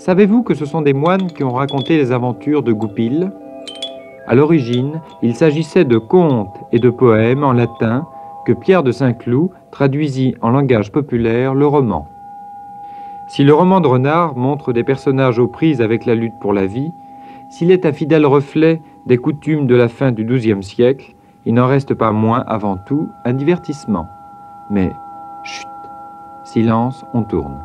Savez-vous que ce sont des moines qui ont raconté les aventures de Goupil? À l'origine, il s'agissait de contes et de poèmes en latin que Pierre de Saint-Cloud traduisit en langage populaire le roman. Si le roman de Renard montre des personnages aux prises avec la lutte pour la vie, s'il est un fidèle reflet des coutumes de la fin du XIIe siècle, il n'en reste pas moins avant tout un divertissement. Mais, chut, silence, on tourne.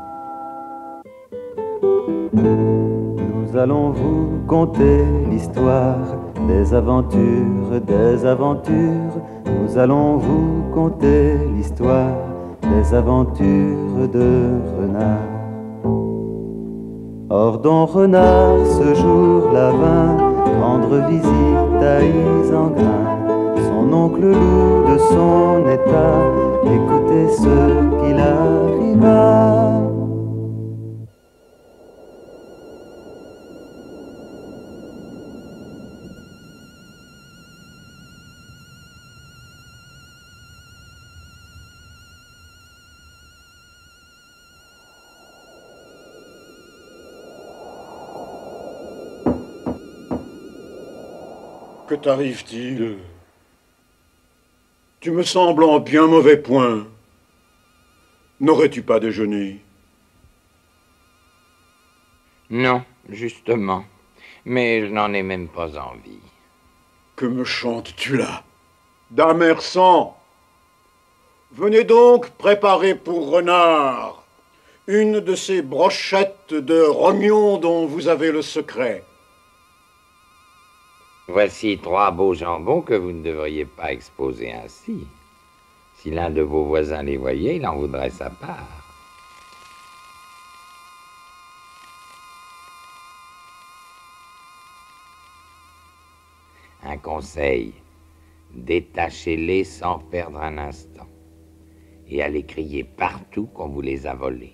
Nous allons vous conter l'histoire des aventures, des aventures. Nous allons vous conter l'histoire des aventures de Renard. Or don Renard ce jour-là vint rendre visite à Isengrin. Son oncle loup de son état, écoutez ce qu'il arriva. Que t'arrive-t-il? Tu me sembles en bien mauvais point. N'aurais-tu pas déjeuné? Non, justement. Mais je n'en ai même pas envie. Que me chantes-tu là? D'amer sang! Venez donc préparer pour Renard une de ces brochettes de rognon dont vous avez le secret. Voici 3 beaux jambons que vous ne devriez pas exposer ainsi. Si l'un de vos voisins les voyait, il en voudrait sa part. Un conseil, détachez-les sans perdre un instant et allez crier partout qu'on vous les a volés.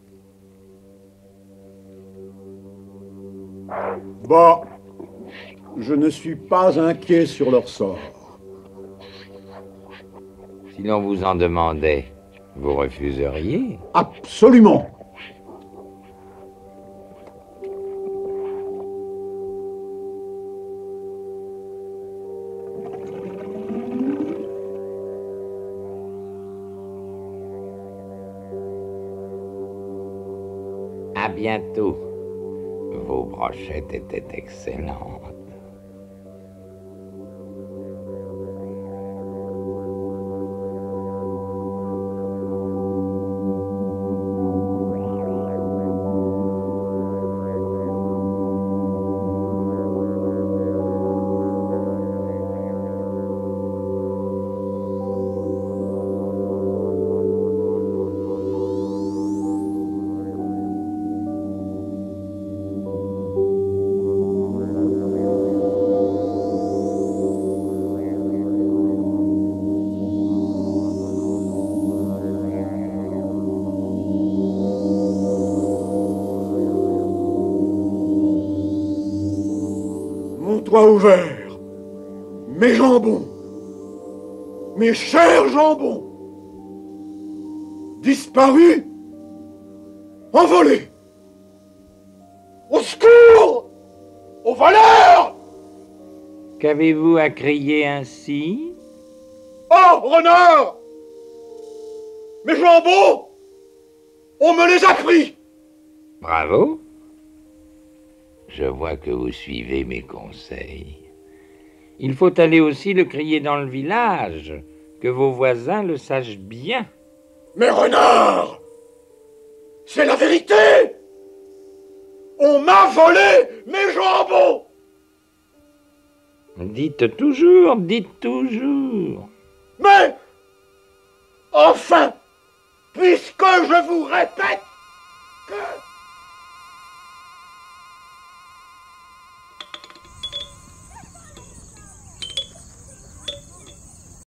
Bah, je ne suis pas inquiet sur leur sort. Si l'on vous en demandait, vous refuseriez? Absolument. À bientôt. Vos brochettes étaient excellentes. Toit ouvert, mes jambons, mes chers jambons, disparus, envolés. Au secours! Aux voleurs! Qu'avez-vous à crier ainsi? Oh, Renard! Mes jambons! On me les a pris! Bravo! Je vois que vous suivez mes conseils. Il faut aller aussi le crier dans le village, que vos voisins le sachent bien. Mais Renard! C'est la vérité! On m'a volé mes jambons! Dites toujours, dites toujours. Mais, enfin, puisque je vous répète...